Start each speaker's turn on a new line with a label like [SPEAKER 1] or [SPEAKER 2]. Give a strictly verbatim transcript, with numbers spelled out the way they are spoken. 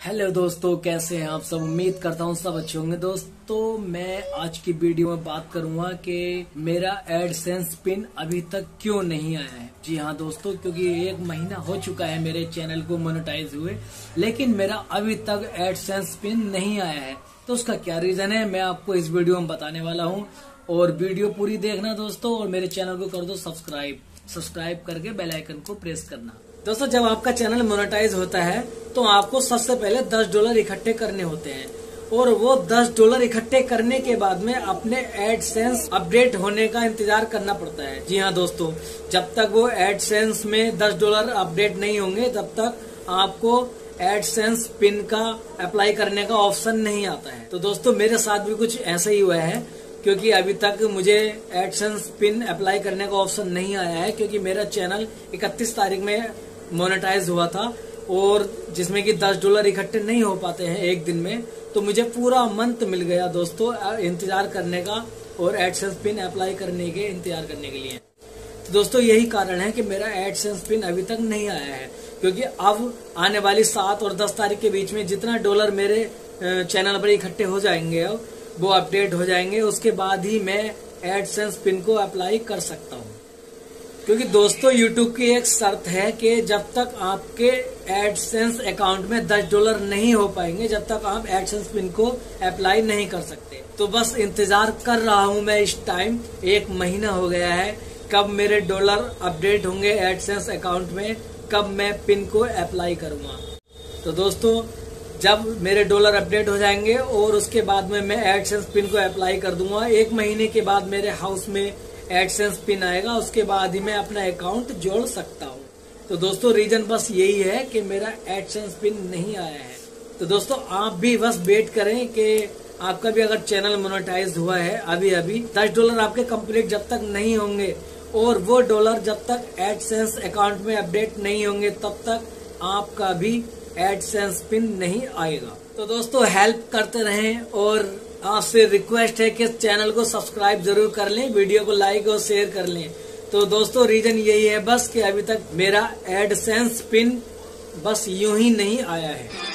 [SPEAKER 1] Hello दोस्तों, कैसे हैं आप सब। उम्मीद करता हूँ सब अच्छे होंगे। दोस्तों मैं आज की वीडियो में बात करूंगा कि मेरा एडसेंस पिन अभी तक क्यों नहीं आया है। जी हाँ दोस्तों, क्योंकि एक महीना हो चुका है मेरे चैनल को मोनेटाइज हुए, लेकिन मेरा अभी तक एडसेंस पिन नहीं आया है। तो उसका क्या रीजन है मैं आपको इस वीडियो में बताने वाला हूँ। और वीडियो पूरी देखना दोस्तों, और मेरे चैनल को कर दो सब्सक्राइब सब्सक्राइब करके बेल आइकन को प्रेस करना। दोस्तों जब आपका चैनल मोनेटाइज होता है तो आपको सबसे पहले दस डॉलर इकट्ठे करने होते हैं, और वो दस डॉलर इकट्ठे करने के बाद में अपने एडसेंस अपडेट होने का इंतजार करना पड़ता है। जी हाँ दोस्तों, जब तक वो एडसेंस में दस डॉलर अपडेट नहीं होंगे तब तक आपको एडसेंस पिन का अप्लाई करने का ऑप्शन नहीं आता है। तो दोस्तों मेरे साथ भी कुछ ऐसा ही हुआ है, क्योंकि अभी तक मुझे एडसेंस पिन अप्लाई करने का ऑप्शन नहीं आया है, क्योंकि मेरा चैनल इकतीस तारीख में मोनेटाइज हुआ था, और जिसमें कि दस डॉलर इकट्ठे नहीं हो पाते हैं एक दिन में। तो मुझे पूरा मंथ मिल गया दोस्तों इंतजार करने का और एडसेंस पिन अप्लाई करने के इंतजार करने के लिए। तो दोस्तों यही कारण है कि मेरा एडसेंस पिन अभी तक नहीं आया है, क्योंकि अब आने वाली सात और दस तारीख के बीच में जितना डॉलर मेरे चैनल पर इकट्ठे हो जाएंगे वो अपडेट हो जाएंगे, उसके बाद ही मैं एडसेंस पिन को अप्लाई कर सकता हूँ। क्योंकि दोस्तों यूट्यूब की एक शर्त है कि जब तक आपके एडसेंस अकाउंट में दस डॉलर नहीं हो पाएंगे, जब तक आप एडसेंस पिन को अप्लाई नहीं कर सकते। तो बस इंतजार कर रहा हूँ मैं इस टाइम, एक महीना हो गया है, कब मेरे डॉलर अपडेट होंगे एडसेंस अकाउंट में, कब मैं पिन को अप्लाई करूंगा। तो दोस्तों जब मेरे डॉलर अपडेट हो जाएंगे और उसके बाद में मैं एडसेंस पिन को अप्लाई कर दूंगा। एक महीने के बाद मेरे हाउस में एडसेंस पिन आएगा, उसके बाद ही मैं अपना अकाउंट जोड़ सकता हूँ। तो दोस्तों रीजन बस यही है कि मेरा एडसेंस पिन नहीं आया है। तो दोस्तों आप भी बस वेट करें कि आपका भी अगर चैनल मोनेटाइज हुआ है अभी अभी दस डॉलर आपके कंप्लीट जब तक नहीं होंगे, और वो डॉलर जब तक एडसेंस अकाउंट में अपडेट नहीं होंगे, तब तक आपका भी एडसेंस पिन नहीं आएगा। तो दोस्तों हेल्प करते रहें, और आपसे रिक्वेस्ट है कि चैनल को सब्सक्राइब जरूर कर लें, वीडियो को लाइक और शेयर कर लें। तो दोस्तों रीजन यही है बस कि अभी तक मेरा एडसेंस पिन बस यूं ही नहीं आया है।